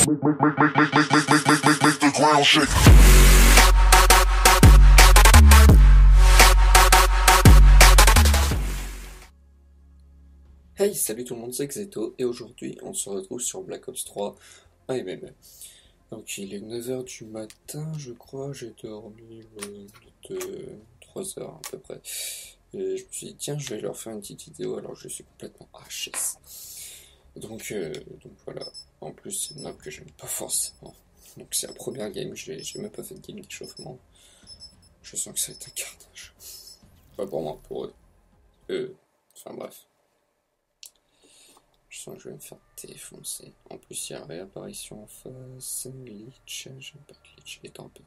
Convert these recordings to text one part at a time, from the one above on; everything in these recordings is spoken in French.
Make the ground shake. Hey, salut tout le monde, c'est Xeto, et aujourd'hui on se retrouve sur Black Ops 3 AMM. Donc il est 9h du matin, je crois, j'ai dormi de 3 heures à peu près. Et je me suis dit, tiens, je vais leur faire une petite vidéo alors je suis complètement HS. Donc voilà, en plus c'est une map que j'aime pas forcément. Donc c'est la première game, j'ai même pas fait de game d'échauffement. Je sens que ça va être un carnage. Pas pour moi, pour eux. Enfin bref. Je sens que je vais me faire défoncer. En plus, il y a réapparition en face. Glitch. J'aime pas glitch. Il est en paix.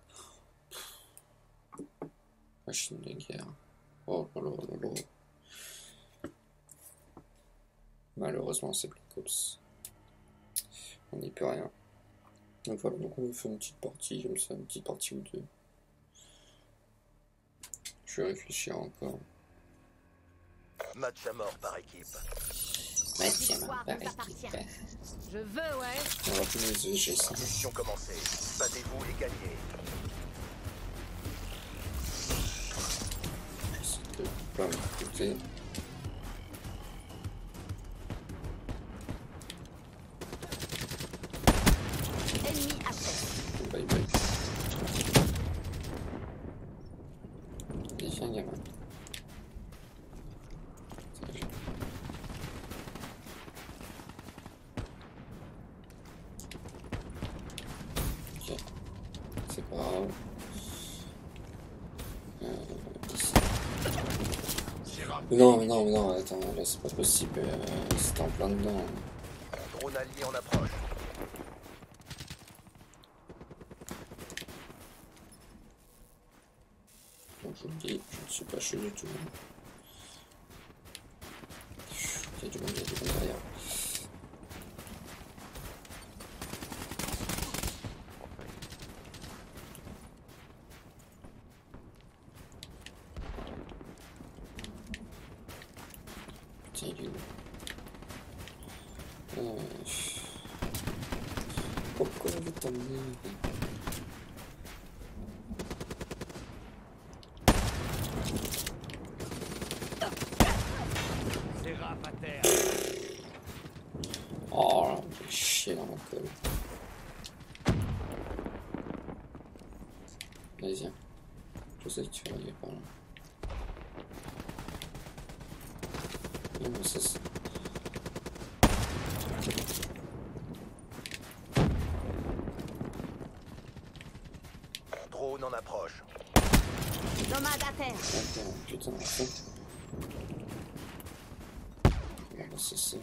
Machine de guerre. Oh là là là là. Malheureusement, c'est Black Ops. On n'y peut rien. Donc voilà, donc on va faire une petite partie comme ça, une petite partie ou deux. Je vais réfléchir encore. Match à mort par équipe. Match à mort par équipe. Je veux, ouais. On va plus les EG, ça. Mission commencée. Battez-vous et gagnez. J'essaie de pas m'écouter. Ennemi HS. Bye bye. Et viens, gamin. Ok. C'est pas grave. Ici. Non, attends, là c'est pas possible. C'était en plein dedans. Drone allié en approche. Donc je vous le dis, je ne suis pas chez du tout. Il y a du monde derrière. Putain, il est où? Pourquoi vous t'emmenez? C'est rap à terre. Oh là, j'ai chié dans ma colle. Vas-y, viens. Je sais que tu vas arriver par là. Non, mais ça c'est... Drone en approche. Nomade à terre. Attends, putain, en fait... Bon, bah c'est ça.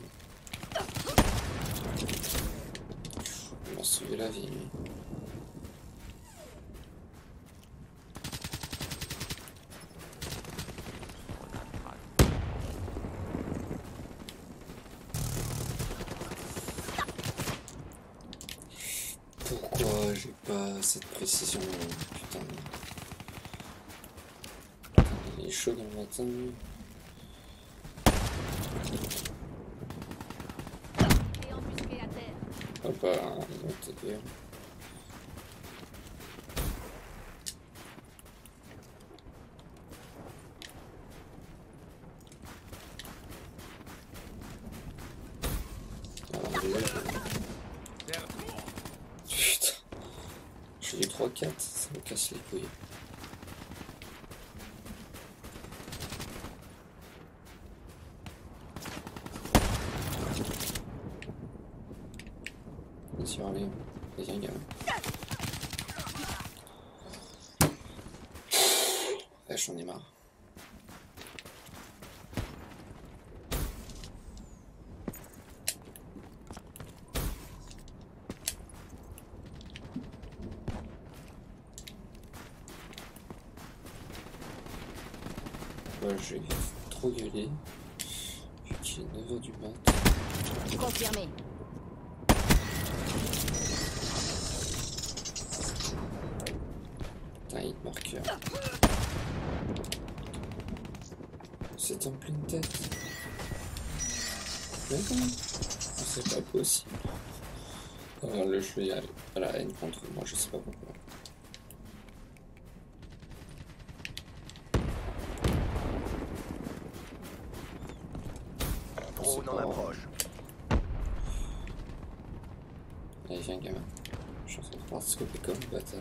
Il m'a sauvé la vie, lui. Pourquoi j'ai pas cette précision? Putain. Il est chaud dans le matin. Et embusqué à terre. Hop là, il va t'aider. Alors là, putain. Je fais du 3-4, ça me casse les couilles. Vas-y, allez. Vas-y, gamin. Ouais, j'en ai marre. Ouais, j'ai trop gueulé. Vu qu'il est 9h du mat. Confirmé. Putain, hit marqueur. C'est en pleine tête. Mais non, c'est pas possible. Le jeu est à la haine contre moi, je sais pas pourquoi. Drone en approche. Allez, viens, gamin. Je suis en train de participer comme bâtard.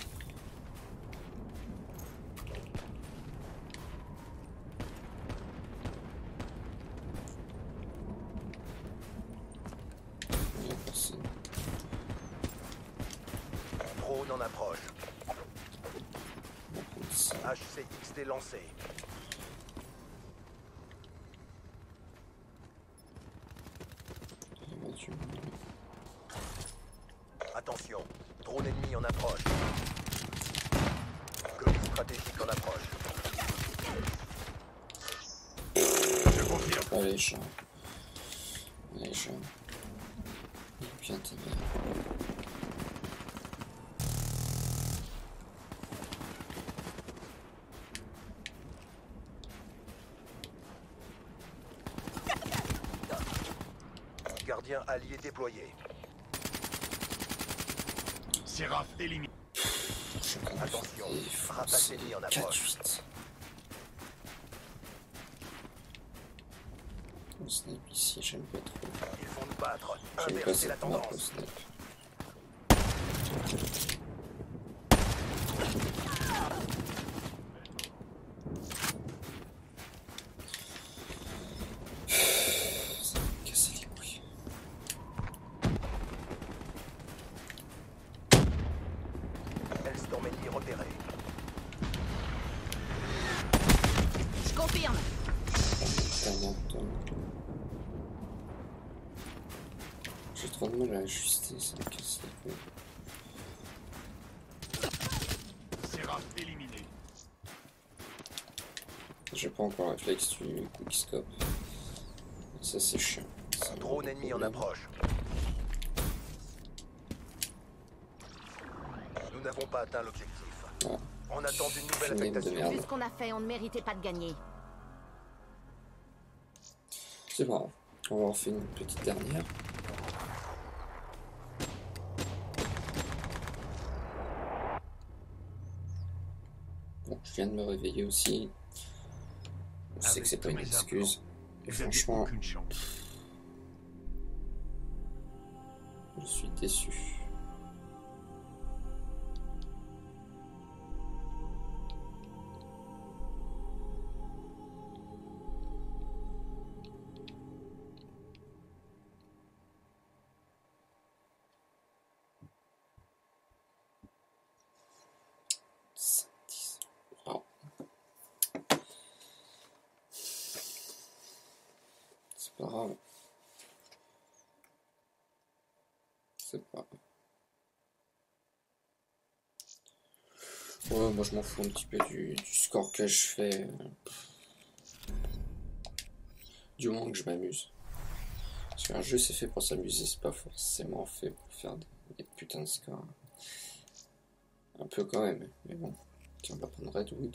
Il n'y a personne. Drone en approche. On va prendre ça. HCXD lancé. Il va tuer. Attention, drone ennemi en approche. Colis stratégique en approche. Allez, chat. Allez, chat. Bien ta mère. Gardien allié déployé. Seraph éliminé. Attention, rapace ennemi en approche. 4-8. Le snipe ici, j'aime pas trop. Ils vont nous battre. J'aime pas Inverser la cette map, le tendance. snipe. Ça me casse les couilles. Hellstorm ennemi repéré. Je confirme. Tellement de temps. J'ai trop de mal à ajuster, ça me casse les couilles. Seraph éliminé. J'ai pas encore le réflexe du quickscope. Ça c'est chiant. Ça me Drone rend ennemi en problème. approche. Nous n'avons pas atteint l'objectif. Ah, On attend d'une nouvelle Une game de affectation. merde. Vu ce qu'on a fait, on ne méritait pas de gagner. c'est pas grave. On va en faire une petite dernière. Bon, je viens de me réveiller aussi. Je sais Avec que c'est pas tous une mes excuse. Et Vous n'avez franchement, aucune chance. je suis déçu. Wow. C'est pas grave. C'est pas grave. Ouais, moi je m'en fous un petit peu du score que je fais. Du moment que je m'amuse. Parce qu'un jeu c'est fait pour s'amuser, c'est pas forcément fait pour faire des putains de scores. Un peu quand même, mais bon. Tiens, on va prendre Redwood.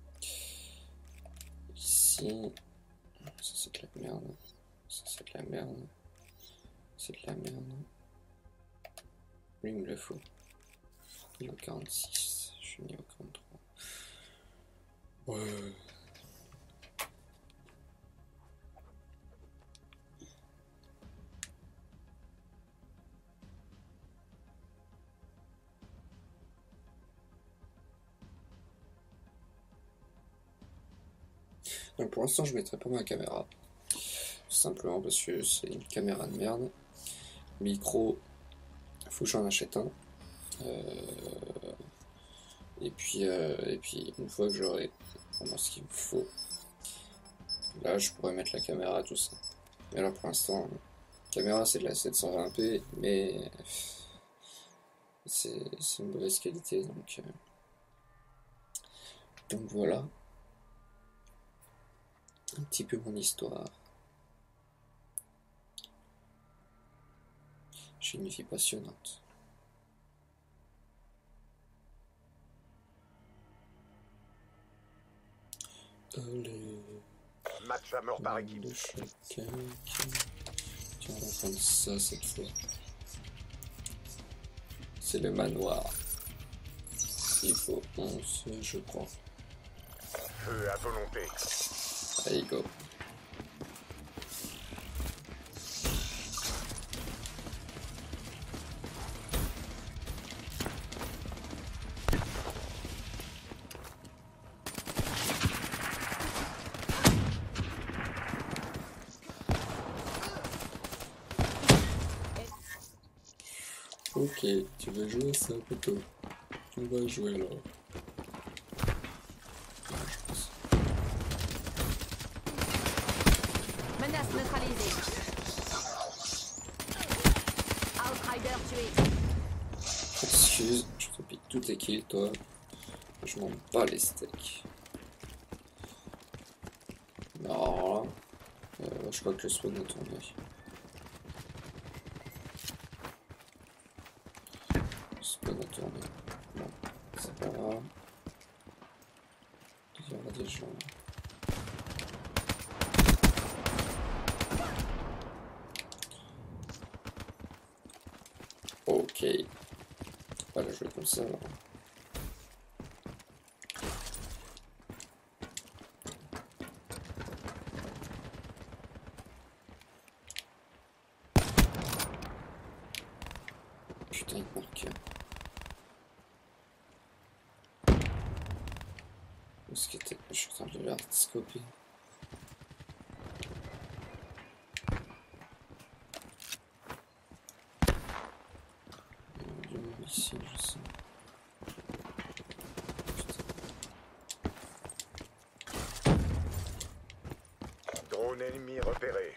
Ici. Ça c'est de la merde. Ça c'est de la merde. C'est de la merde. Lui il me le faut. Niveau 46. Je suis niveau 43. Ouais. Donc pour l'instant je mettrai pas ma caméra. Tout simplement parce que c'est une caméra de merde. Micro, faut que j'en achète un. Et puis une fois que j'aurai vraiment ce qu'il me faut, là je pourrais mettre la caméra, tout ça. Mais là pour l'instant, la caméra c'est de la 720p, mais c'est une mauvaise qualité, donc voilà. Un petit peu mon histoire. J'ai une vie passionnante. Allez. Match à mort par équipe. Le chacun. Tiens, on va prendre ça cette fois. C'est le manoir. Il faut 11, je crois. Feu à volonté. Allez, go. Ok, tu veux jouer ça plutôt. On va jouer alors. Menace neutralisée. Outrider tué. Excuse, je te pique tous tes kills, toi. Je m'en bats les steaks. Alors là, je crois que le spawn a tourné. Le spawn a tourné. Bon, c'est pas grave. Il y aura des gens. Ok. Pas la jouer comme ça alors. Putain, il manque. Où est-ce qu'il était? Je suis en train de l'artiscoper. Ici, je sais. Drone ennemi repéré.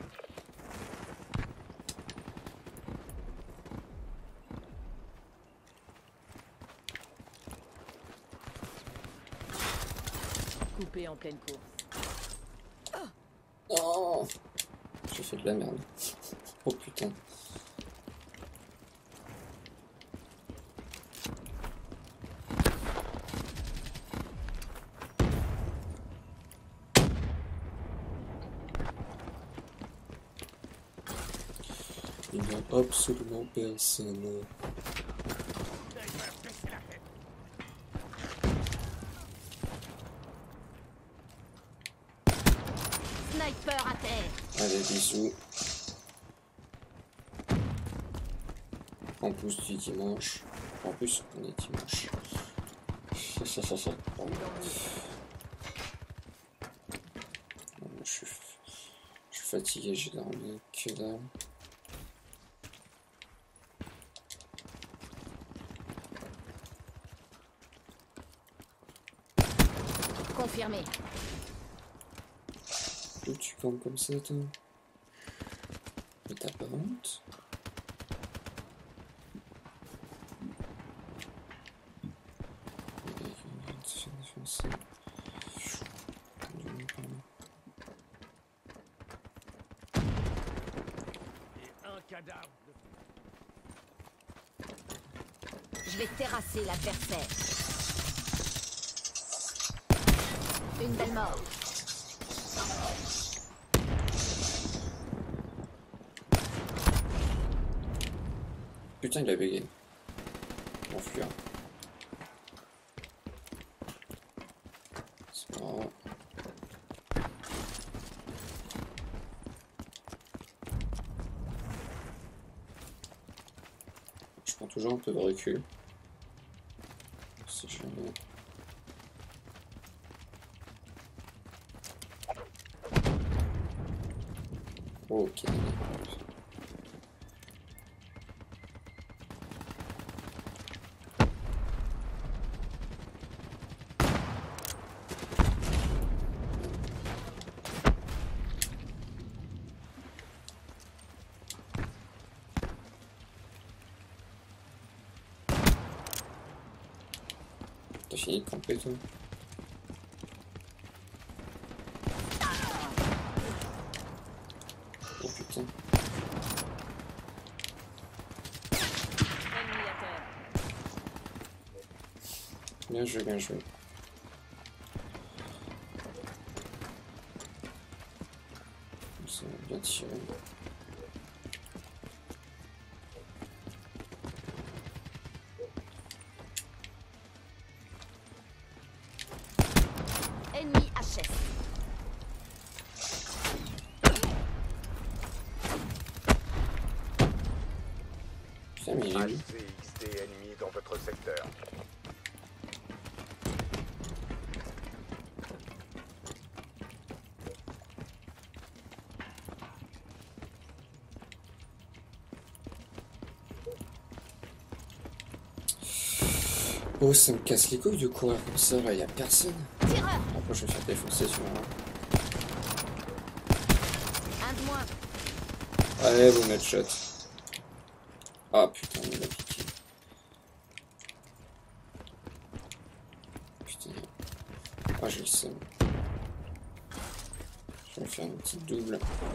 Coupé en pleine course. Oh, j'ai fait de la merde. Oh putain. Il n'y a absolument personne. Sniper à terre. Allez, bisous. En plus du dimanche. En plus, on est dimanche. Je suis fatigué, j'ai dormi que dalle. Confirmé. D'où tu campes comme ça, toi? Mais t'as pas honte? Un cadavre de... Je vais terrasser l'adversaire. Une belle mort. Putain, il a bugué. Mon fuir. C'est pas grave. Je prends toujours un peu de recul. Si jamais. Ok. T'as fini de camper, toi? Oh putain. Ennemi à terre. Bien joué, bien joué. Ça va bien tiré. Putain, mais il est où? HCXD ennemi dans votre secteur. Oh, ça me casse les couilles de courir comme ça, là, y a personne. Tireur. Après, je vais faire défoncer sur moi. Un de moins. Allez, bon headshot. Ah putain, il m'a piqué. Putain. Ah, j'ai le seum. Je vais faire une petite double.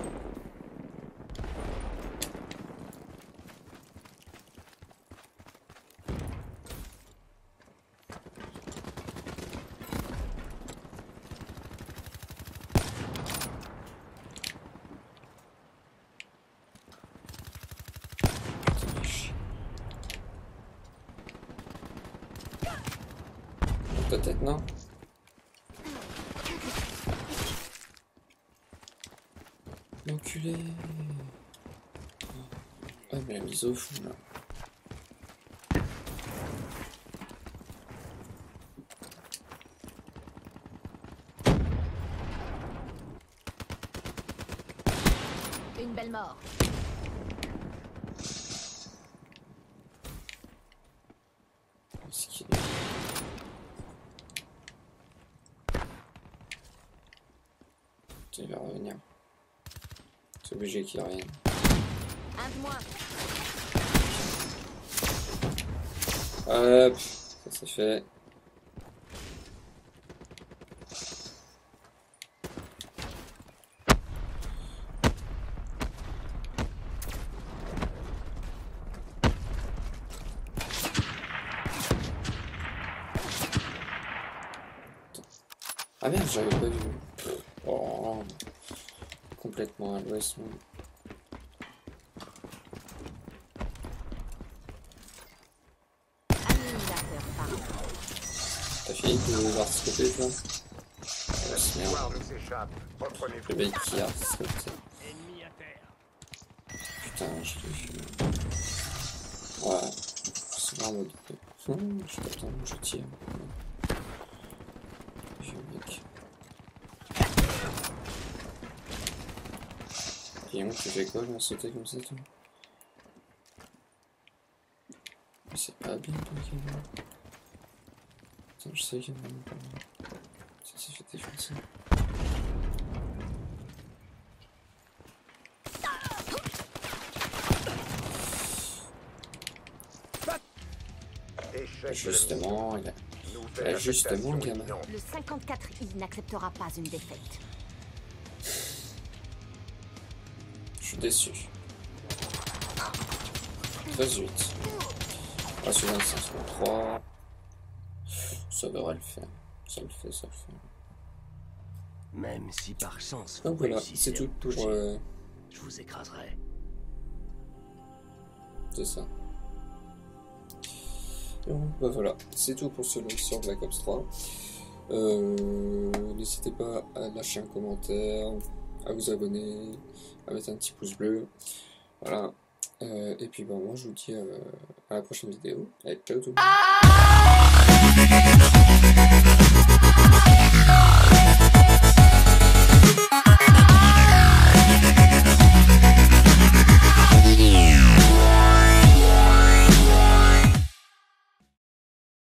Peut-être non. L'enculé. Ah mais la mise au fond là. Une belle mort. Est-ce qu'il il va revenir. C'est obligé qu'il revienne. Un de moins. Hop, ça c'est fait. Ah merde, j'avais pas vu. Oh, complètement à l'ouest. Annihilateur parfait. T'as fini de voir ce côté là? La Oh, victoire merde. nous s'échappe. Reprenez-vous. Le mec qui a ce côté. Ennemi à terre. Putain, je l'ai vu. Ouais, c'est vraiment mode. Je t'attends, je tire. Vieux mec. Guillaume, tu fais quoi là, sauter comme ça toi? Mais c'est pas bien toi, Guillaume. Attends, je sais qu'il y en a un pas mal. Ça s'est fait défoncer. Échec de Justement, il a... nouvelle justement, affectation gamin. imminente. Le 54I n'acceptera pas une défaite. Je suis déçu. 13-8. Ah, celui-là, c'est 3. Ça devrait le faire. Ça le fait, ça le fait. Même si par chance Donc vous voilà, réussissez c'est à tout me pour... toucher, je vous écraserai. C'est ça. Bon, bah voilà, c'est tout pour ce live sur Black Ops 3. N'hésitez pas à lâcher un commentaire, à vous abonner, à mettre un petit pouce bleu. Voilà. Et puis bon, moi je vous dis à la prochaine vidéo. Allez, ciao tout le monde.